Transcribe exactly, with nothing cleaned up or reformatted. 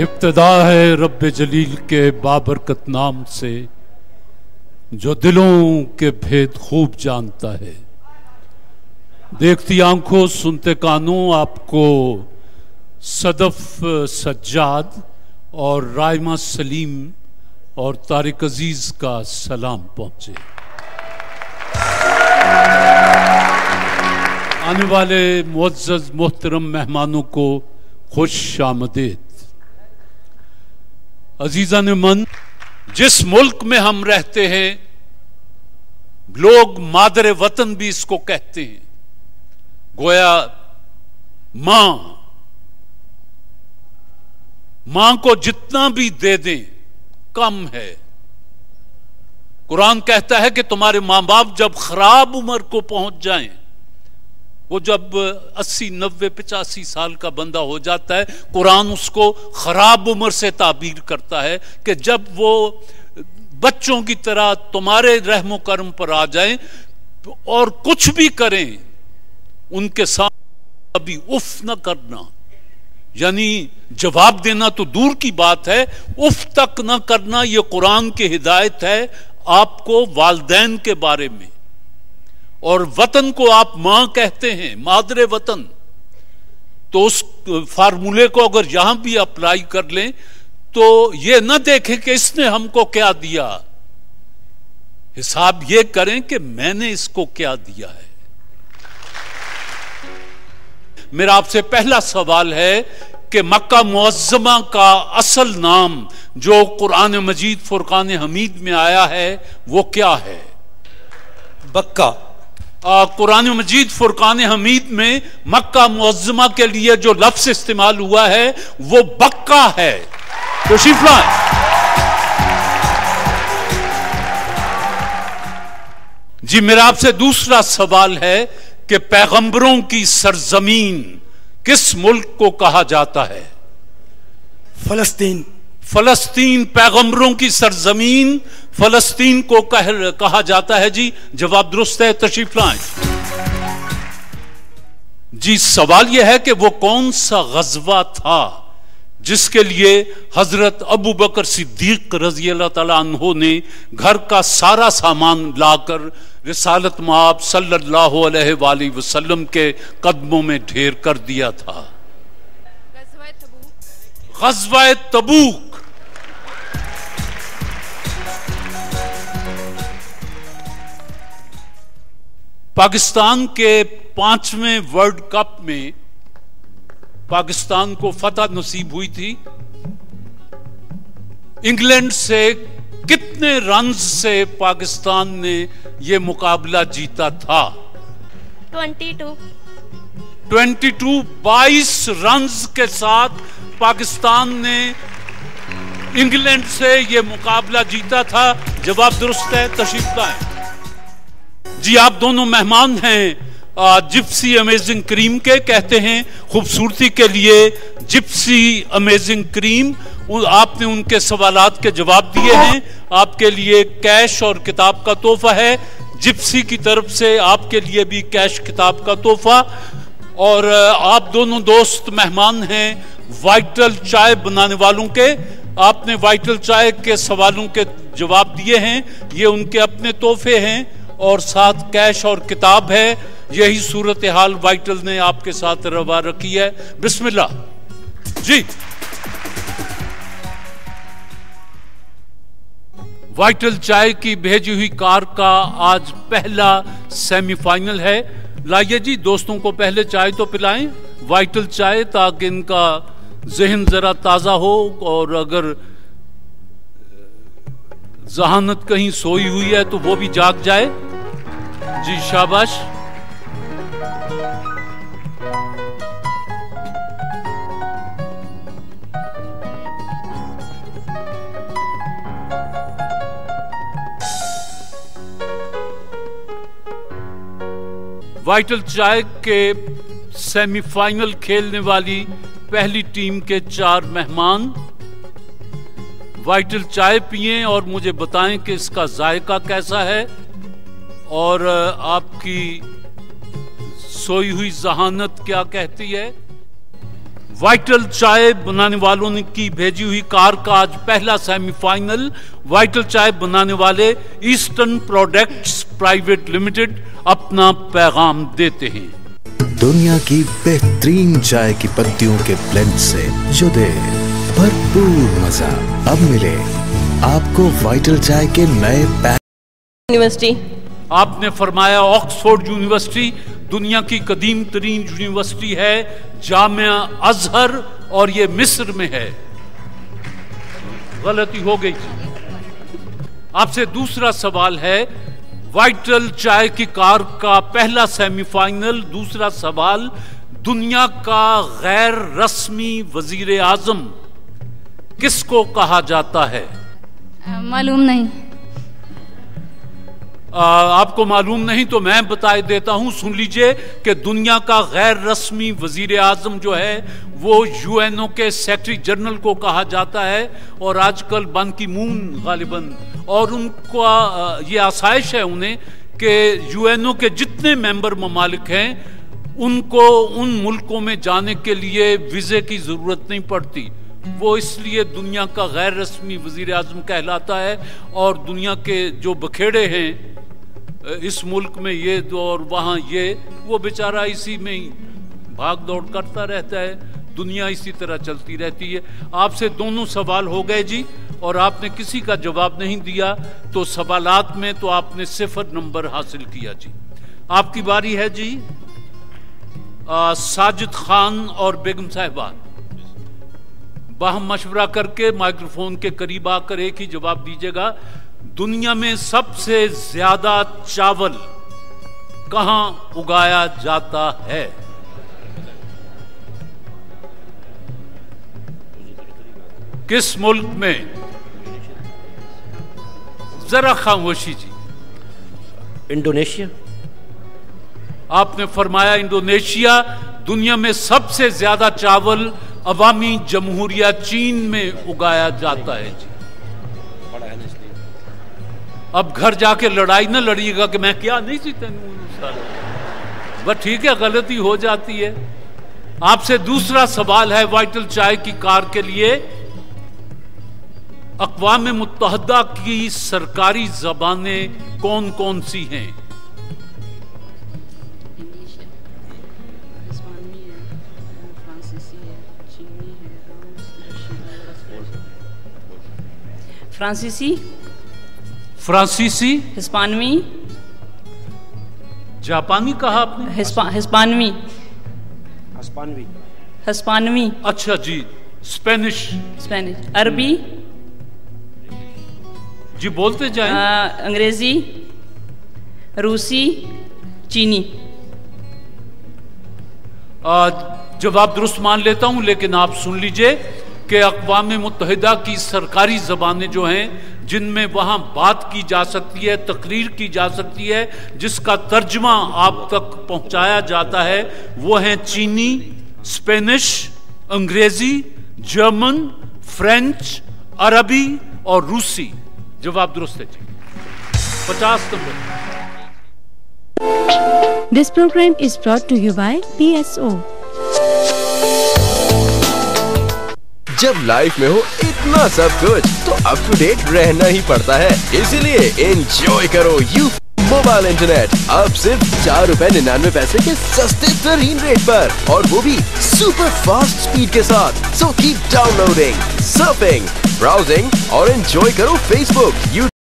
इब्तिदा है रब्बे जलील के बाबरकत नाम से, जो दिलों के भेद खूब जानता है। देखती आंखों सुनते कानों आपको सदफ सज्जाद और राइमा सलीम और तारिक अजीज का सलाम पहुंचे। आने वाले मुअज़्ज़ज़ मोहतरम मेहमानों को खुश आमदीद। अजीज़ान मन, जिस मुल्क में हम रहते हैं लोग मादर वतन भी इसको कहते हैं। गोया मां मां को जितना भी दे दें कम है। कुरान कहता है कि तुम्हारे मां बाप जब खराब उम्र को पहुंच जाएं, वो जब अस्सी नब्बे पचासी साल का बंदा हो जाता है, कुरान उसको खराब उम्र से ताबीर करता है कि जब वो बच्चों की तरह तुम्हारे रहमो करम पर आ जाएं और कुछ भी करें उनके साथ अभी उफ न करना, यानी जवाब देना तो दूर की बात है, उफ तक न करना। यह कुरान की हिदायत है आपको वालिदैन के बारे में। और वतन को आप मां कहते हैं, मादरे वतन, तो उस फार्मूले को अगर यहां भी अप्लाई कर लें तो यह न देखें कि इसने हमको क्या दिया, हिसाब यह करें कि मैंने इसको क्या दिया है। मेरा आपसे पहला सवाल है कि मक्का मुअज़्ज़मा का असल नाम जो कुरान मजीद फुरकान हमीद में आया है वो क्या है? बक्का। कुरान मजीद फुरकान हमीद में मक्का मुअज़्ज़मा के लिए जो लफ्ज़ इस्तेमाल हुआ है वो बक्का है। तो शिफला जी, मेरा आपसे दूसरा सवाल है कि पैगंबरों की सरजमीन किस मुल्क को कहा जाता है? फलस्तीन। फलस्तीन पैगंबरों की सरजमीन फलस्तीन को कह, कहा जाता है। जी जवाब दुरुस्त है, तशरीफ लाएं। जी सवाल यह है कि वो कौन सा गज़वा था जिसके लिए हजरत अबू बकर सिद्दीक रज़ी अल्लाह ताला अन्हो ने घर का सारा सामान लाकर रिसालत माब सल्लल्लाहु अलैहि वसल्लम के कदमों में ढेर कर दिया था? ग़ज़वा तबूक। पाकिस्तान के पांचवें वर्ल्ड कप में पाकिस्तान को फतह नसीब हुई थी। इंग्लैंड से कितने रन से पाकिस्तान ने यह मुकाबला जीता था? बाईस। बाईस रन के साथ पाकिस्तान ने इंग्लैंड से यह मुकाबला जीता था। जवाब दुरुस्त है, तशरीफ लाएं। जी आप दोनों मेहमान हैं जिप्सी अमेजिंग क्रीम के, कहते हैं खूबसूरती के लिए जिप्सी अमेजिंग क्रीम। आपने उनके सवालात के जवाब दिए हैं। आपके लिए कैश और किताब का तोहफा है। जिप्सी की तरफ से आपके लिए भी कैश किताब का तोहफा। और आप दोनों दोस्त मेहमान हैं वाइटल चाय बनाने वालों के। आपने वाइटल चाय के सवालों के जवाब दिए हैं, ये उनके अपने तोहफे हैं और साथ कैश और किताब है। यही सूरत हाल वाइटल ने आपके साथ रवा रखी है। बिस्मिल्लाह जी। वाइटल चाय की भेजी हुई कार का आज पहला सेमीफाइनल है। लाइए जी दोस्तों को पहले चाय तो पिलाएं, वाइटल चाय, ताकि इनका जहन जरा ताजा हो और अगर जहानत कहीं सोई हुई है तो वो भी जाग जाए। जी शाबाश। वाइटल चाय के सेमीफाइनल खेलने वाली पहली टीम के चार मेहमान वाइटल चाय पिएं और मुझे बताएं कि इसका जायका कैसा है और आपकी सोई हुई जहानत क्या कहती है। वाइटल चाय बनाने वालों ने की भेजी हुई कार का आज पहला सेमीफाइनल। वाइटल चाय बनाने वाले ईस्टर्न प्रोडक्ट्स प्राइवेट लिमिटेड अपना पैगाम देते हैं। दुनिया की बेहतरीन चाय की पत्तियों के ब्लेंड से जो दे भरपूर मजा, अब मिले आपको वाइटल चाय के नए पैक। यूनिवर्सिटी आपने फरमाया ऑक्सफोर्ड यूनिवर्सिटी दुनिया की कदीम तरीन यूनिवर्सिटी है, जामिया अजहर, और ये मिस्र में है। गलती हो गई थी। आपसे दूसरा सवाल है, वाइटल चाय की कार का पहला सेमीफाइनल। दूसरा सवाल, दुनिया का गैर रस्मी वजीर आजम किसको कहा जाता है? मालूम नहीं। आ, आपको मालूम नहीं तो मैं बता देता हूं, सुन लीजिए कि दुनिया का गैर रस्मी वजीर आजम जो है वो यूएनओ के सेक्रेटरी जनरल को कहा जाता है, और आजकल बान की मून गालिबन, और उनका ये आसाइश है उन्हें कि यूएनओ के जितने मेंबर ममालिक हैं उनको उन मुल्कों में जाने के लिए वीजे की जरूरत नहीं पड़ती। वो इसलिए दुनिया का गैर रस्मी वजीर आजम कहलाता है। और दुनिया के जो बखेड़े हैं इस मुल्क में ये दो और वहाँ ये, वो बेचारा इसी में ही भाग दौड़ करता रहता है। दुनिया इसी तरह चलती रहती है। आपसे दोनों सवाल हो गए जी, और आपने किसी का जवाब नहीं दिया, तो सवालात में तो आपने सिफर नंबर हासिल किया जी। आपकी बारी है जी। आ, साजिद खान और बेगम साहिबा बाहम मशवरा करके माइक्रोफोन के करीब आकर एक ही जवाब दीजिएगा। दुनिया में सबसे ज्यादा चावल कहां उगाया जाता है? किस मुल्क में? जरा खामोशी जी। इंडोनेशिया। आपने फरमाया इंडोनेशिया। दुनिया में सबसे ज्यादा चावल अवामी जमहूरिया चीन में उगाया जाता है जी। अब घर जाके लड़ाई ना लड़िएगा कि मैं क्या नहीं सीता, बस ठीक है, गलती हो जाती है। आपसे दूसरा सवाल है वाइटल चाय की कार के लिए। अक़वाम मुत्तहदा की सरकारी ज़बानें कौन कौन सी हैं? फ्रांसीसी, फ्रांसीसी, हिस्पानवी, जापानी कहा आपने? हिस्पा, हिस्पानवी, हिस्पानवी, हिस्पानवी। अच्छा जी। स्पेनिश, स्पेनिश, अरबी जी बोलते जाएं। आ, अंग्रेजी, रूसी, चीनी। आ, जवाब दुरुस्त मान लेता हूं, लेकिन आप सुन लीजिए कि अक़वाम मुत्तहिदा की सरकारी ज़बानें जो हैं जिनमें वहाँ बात की जा सकती है, तकरीर की जा सकती है, जिसका तर्जमा आप तक पहुँचाया जाता है, वो हैं चीनी, स्पेनिश, अंग्रेजी, जर्मन, फ्रेंच, अरबी और रूसी। जवाब दुरुस्त है जी। पचास number. This program is brought to you by P S O। जब लाइफ में हो इतना सब कुछ तो अप टू डेट रहना ही पड़ता है, इसीलिए एंजॉय करो यू मोबाइल इंटरनेट अब सिर्फ चार रुपए निन्यानवे पैसे के सस्ते तरीन रेट पर, और वो भी सुपर फास्ट स्पीड के साथ। So keep downloading, surfing, browsing और एंजॉय करो फेसबुक, यूट्यूब